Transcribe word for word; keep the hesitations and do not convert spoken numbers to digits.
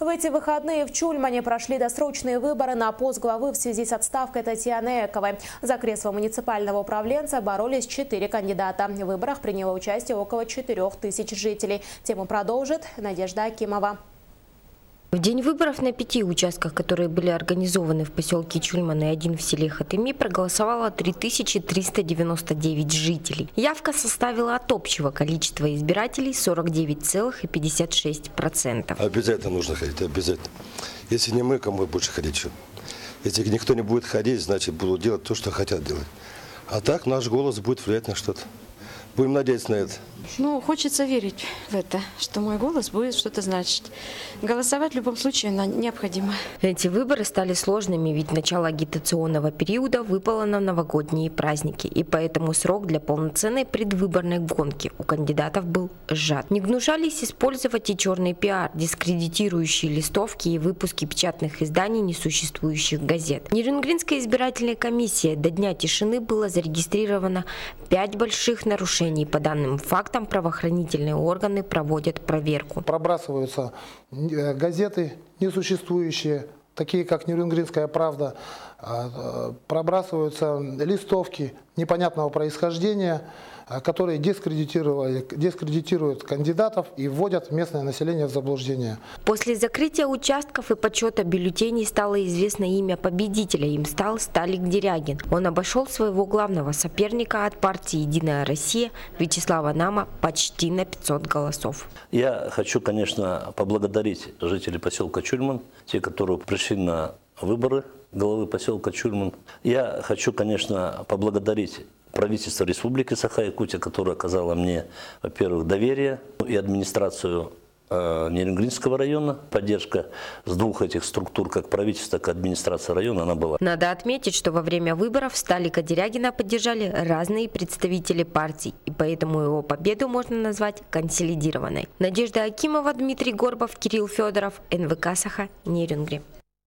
В эти выходные в Чульмане прошли досрочные выборы на пост главы в связи с отставкой Татьяны Эковой. За кресло муниципального управленца боролись четыре кандидата. В выборах приняло участие около четырёх тысяч жителей. Тему продолжит Надежда Акимова. В день выборов на пяти участках, которые были организованы в поселке Чульман и один в селе Хатыми, проголосовало три тысячи триста девяносто девять жителей. Явка составила от общего количества избирателей сорок девять целых пятьдесят шесть сотых процента. Обязательно нужно ходить, обязательно. Если не мы, кому больше ходить? Что? Если никто не будет ходить, значит будут делать то, что хотят делать. А так наш голос будет влиять на что-то. Будем надеяться на это. Ну, хочется верить в это, что мой голос будет что-то значить. Голосовать в любом случае необходимо. Эти выборы стали сложными, ведь начало агитационного периода выпало на новогодние праздники, и поэтому срок для полноценной предвыборной гонки у кандидатов был сжат. Не гнушались использовать и черный пиар, дискредитирующие листовки и выпуски печатных изданий несуществующих газет. Нерюнгринская избирательная комиссия до Дня тишины было зарегистрировано пять больших нарушений. По данным фактам, правоохранительные органы проводят проверку. Пробрасываются газеты несуществующие, такие как «Нерюнгринская правда», пробрасываются листовки непонятного происхождения, которые дискредитируют кандидатов и вводят местное население в заблуждение. После закрытия участков и подсчета бюллетеней стало известно имя победителя. Им стал Сталик Дерягин. Он обошел своего главного соперника от партии «Единая Россия» Вячеслава Нама почти на пятьсот голосов. Я хочу, конечно, поблагодарить жителей поселка Чульман, те, которые пришли на выборы главы поселка Чульман. Я хочу, конечно, поблагодарить правительство Республики Саха-Якутия, которое оказало мне, во-первых, доверие, и администрацию э, Нерюнгринского района. Поддержка с двух этих структур, как правительство, так и администрация района, она была. Надо отметить, что во время выборов Сталика Дерягина поддержали разные представители партий, и поэтому его победу можно назвать консолидированной. Надежда Акимова, Дмитрий Горбов, Кирилл Федоров, эн вэ ка Саха, Нерюнгри.